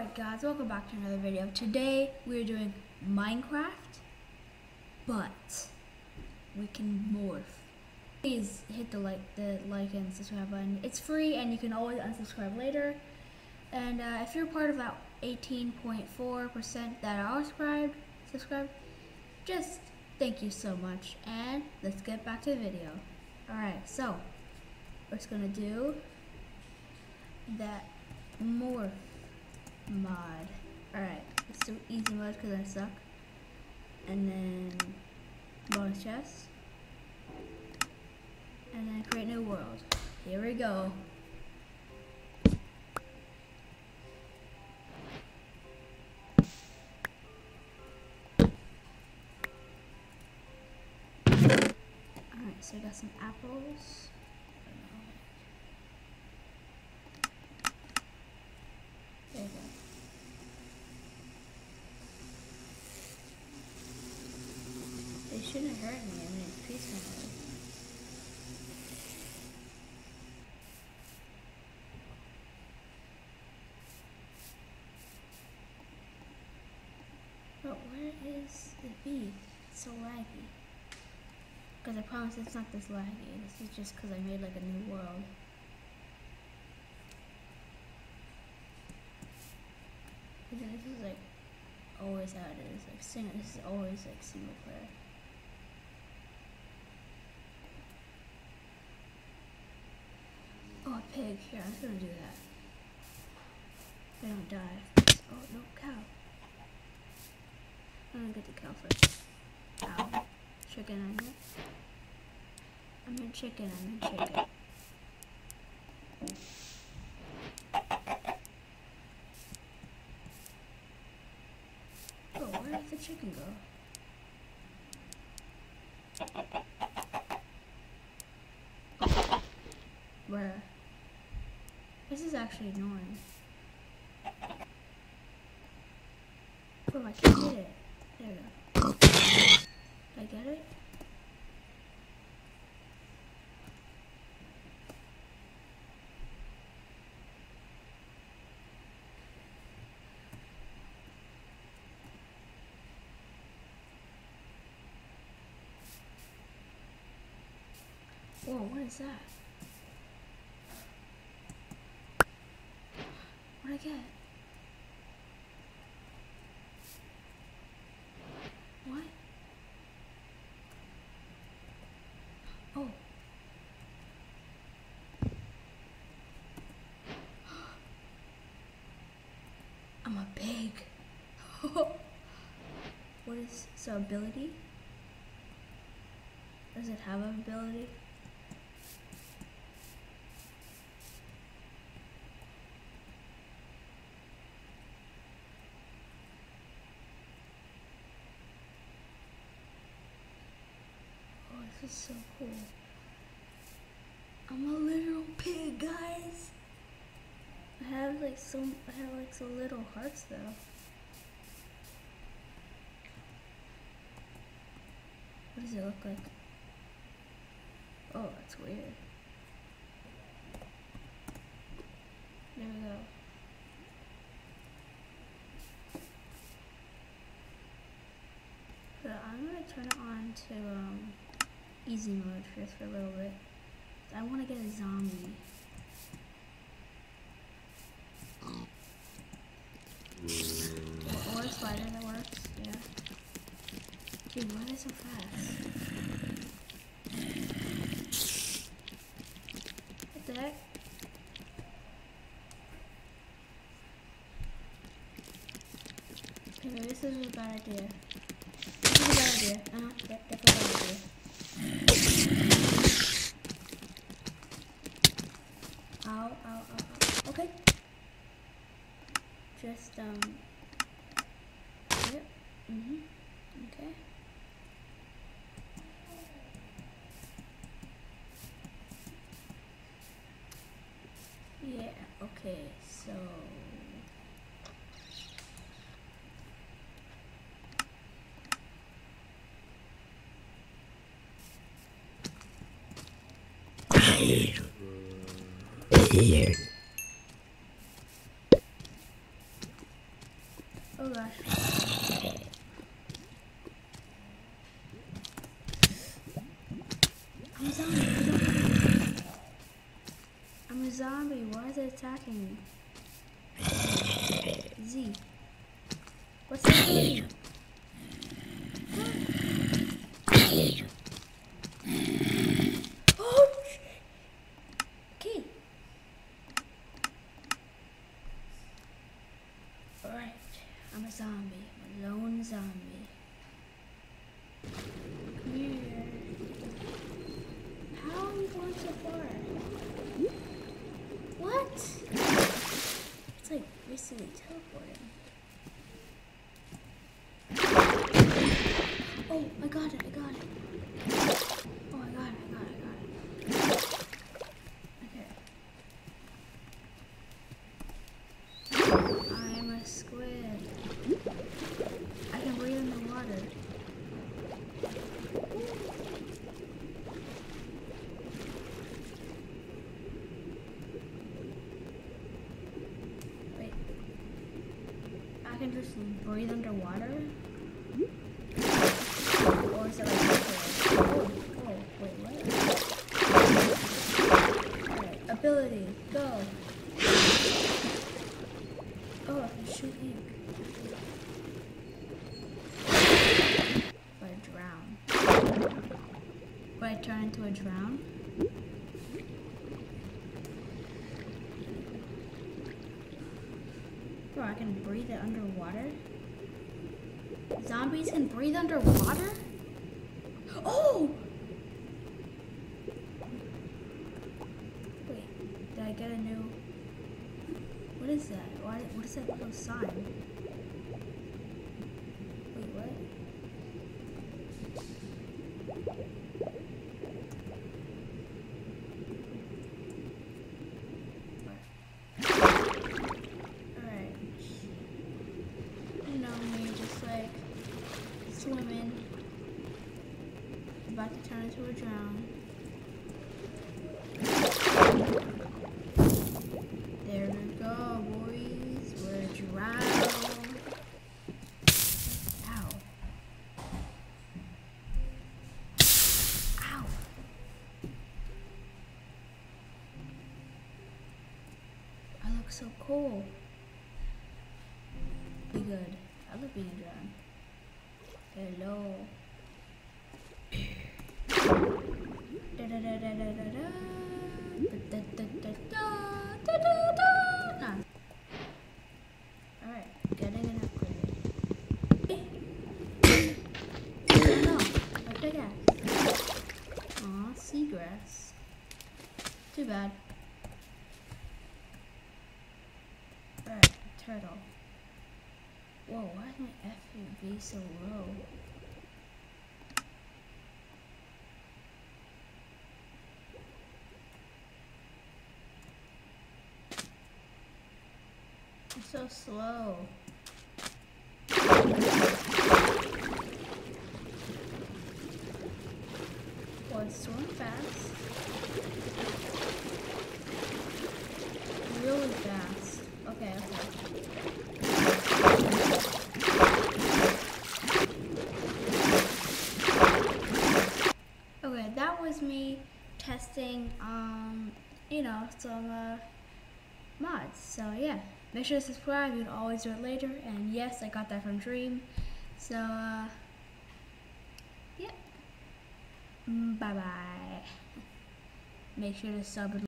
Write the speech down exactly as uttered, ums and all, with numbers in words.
Alright guys, welcome back to another video. Today we're doing Minecraft, but we can morph. Please hit the like the like and subscribe button. It's free and you can always unsubscribe later. And uh, if you're part of that eighteen point four percent that are subscribed, subscribed, just thank you so much. And let's get back to the video. Alright, so we're just gonna do that morph mod. Alright, let's do easy mode because I suck. And then bonus chest. And then create new world. Here we go. Alright, so I got some apples. There you go. They shouldn't hurt me. I mean, it's peaceful. But where is the beef? It's so laggy. Because I promise it's not this laggy. This is just because I made like a new world. This is like always how it is. Like single. This is always like single player. Oh, a pig. Here, I'm just gonna do that. They don't die. Oh no, cow. I'm gonna get the cow first. Ow. Chicken, I meant. I meant chicken. I meant chicken. Oh, where did the chicken go? Where? This is actually annoying. Oh, I can't get it. There we go. Did I get it? Whoa, what is that? What'd I get? What? Oh. I'm a pig. What is, so ability? Does it have an ability? This is so cool. I'm a literal pig, guys. I have like so I have like so little hearts though. What does it look like? Oh, that's weird. There we go. So I'm gonna turn it on to um easy mode first for a little bit. I want to get a zombie. Or a spider that works, yeah. Dude, why are they so fast? What the heck? Okay, maybe this is a bad idea. This is a bad idea. Uh-huh, yep, definitely a bad idea. Ow, ow, ow, ow. Okay. Just, um. Yep. Mm-hmm. Okay. Yeah, okay, so. Oh gosh. I'm a zombie. I'm a zombie. Why is it attacking me? Z. What's that doing? Oh! Okay. Alright. I'm a zombie. I'm a lone zombie. Come here. How are you going so far? What? It's like basically teleporting. Oh, I got it, I got it. Oh, I got it, I got it, I got it. Okay. I'm a squid. I can breathe in the water. Wait. I can just breathe underwater? Or is it like this? Oh, oh, wait, what? Alright, ability, go. Oh, I can shoot ink. If I drown. Would I turn into a drown? Bro, I can breathe it underwater? Zombies can breathe underwater? Oh! Wait, did I get a new... What is that? Why, what is that little sign? Wait, what? Alright. You know me, just like swimming. About to turn into a drown. There we go, boys. We're drowned. Ow. Ow. I look so cool. Be good. I love being drowned. Hello. Da da da da da da da. Da da da da da da da. Ah. Alright, getting an upgrade. Oh no, a big axe. Aw, seagrass. Too bad. Alright, turtle. Whoa, why is my F U V so low? I'm so slow. Well, it's swim fast. Really fast. Okay, okay. Okay, that was me testing, um, you know, some uh, mods. So yeah, make sure to subscribe. You can always do it later. And yes, I got that from Dream. So uh, yeah, bye bye. Make sure to sub and